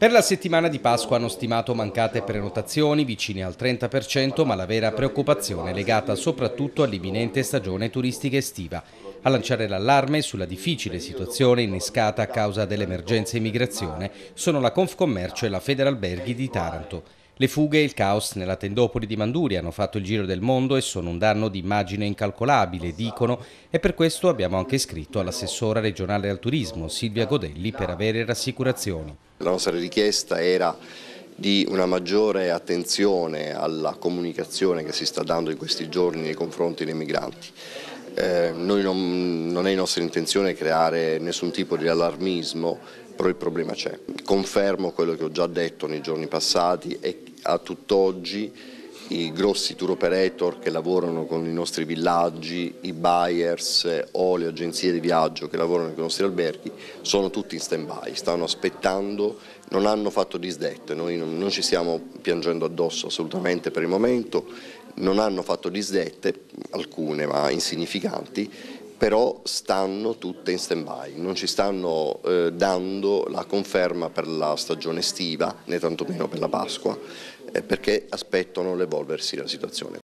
Per la settimana di Pasqua hanno stimato mancate prenotazioni vicine al 30%, ma la vera preoccupazione è legata soprattutto all'imminente stagione turistica estiva. A lanciare l'allarme sulla difficile situazione innescata a causa dell'emergenza immigrazione sono la Confcommercio e la Federalberghi di Taranto. Le fughe e il caos nella tendopoli di Manduria hanno fatto il giro del mondo e sono un danno di immagine incalcolabile, dicono, e per questo abbiamo anche scritto all'assessora regionale al turismo, Silvia Godelli, per avere rassicurazioni. La nostra richiesta era di una maggiore attenzione alla comunicazione che si sta dando in questi giorni nei confronti dei migranti. Noi non è nostra intenzione creare nessun tipo di allarmismo, però il problema c'è. Confermo quello che ho già detto nei giorni passati e a tutt'oggi i grossi tour operator che lavorano con i nostri villaggi, i buyers o le agenzie di viaggio che lavorano con i nostri alberghi sono tutti in stand-by, stanno aspettando, non hanno fatto disdette, noi non ci stiamo piangendo addosso assolutamente per il momento, non hanno fatto disdette, alcune ma insignificanti, però stanno tutte in stand-by, non ci stanno dando la conferma per la stagione estiva, né tantomeno per la Pasqua, perché aspettano l'evolversi della situazione.